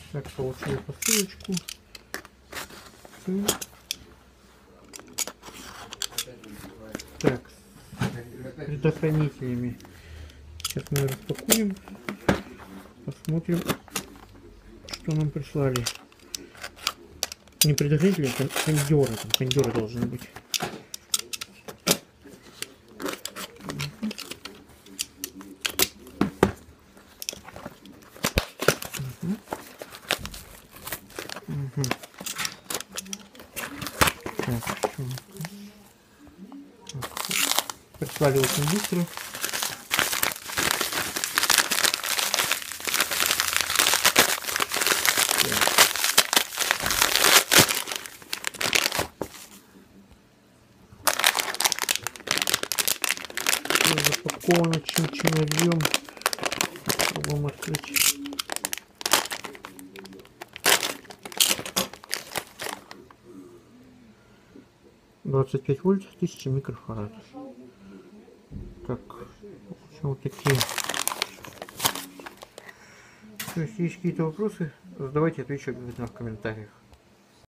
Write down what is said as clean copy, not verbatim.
Так, получили посылочку так, с предохранителями. Сейчас мы распакуем, посмотрим, что нам прислали. Не предохранители, а кондеры. Там кондеры должны быть. Прислали очень быстро. Запаковано чин-чиновьем. Попробуем открыть. «25 вольт, 1000 микрофарад». Так, вот такие. Если есть какие-то вопросы, задавайте, отвечу обязательно в комментариях.